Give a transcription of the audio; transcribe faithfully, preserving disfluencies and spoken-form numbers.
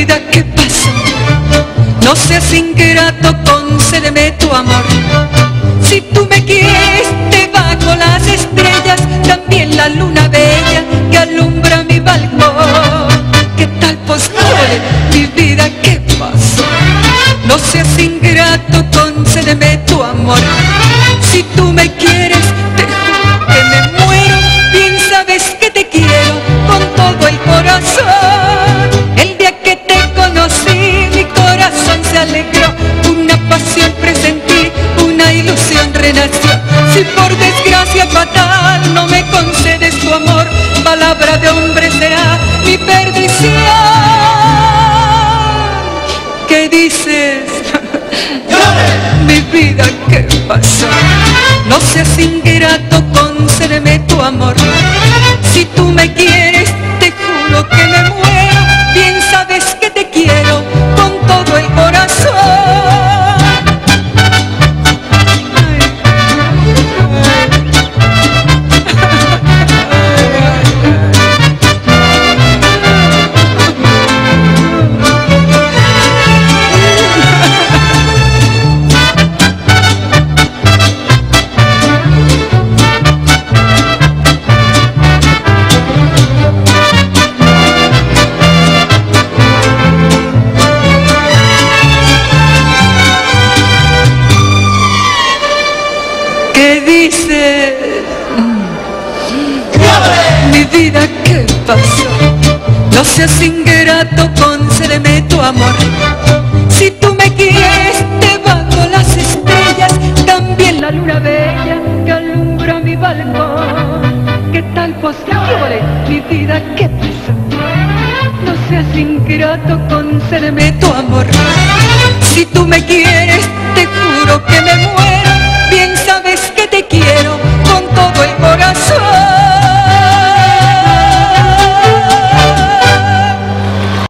vida, ¿qué pasó? No seas ingrato, concédeme tu amor. Si tú me quieres debajo las estrellas, también la luna bella que alumbra mi balcón. ¿Qué tal postre, mi vida, qué pasó? No seas ingrato, concédeme tu amor. Si tú me quieres, te juro que me muero. Bien sabes que te quiero con todo el corazón. El día que te conocí, mi corazón se alegró. Una pasión presentí, una ilusión renació. Si por desgracia fatal no me concedes tu amor, palabra de hombre será mi perdición. ¿Qué dices? Mi vida, ¿qué pasó? No seas ingrato, concédeme tu amor. Si tú me quieres, te juro que me muero. Bien sabes que te quiero con todo el corazón. ¿Qué dices? Mi vida, ¿qué pasó? No seas ingrato, concédeme tu amor. Si tú me quieres, debajo las estrellas, también la luna bella que alumbra mi balcón. ¿Qué tal posible? Mi vida, ¿qué pasó? No seas ingrato, concédeme tu amor. Si tú me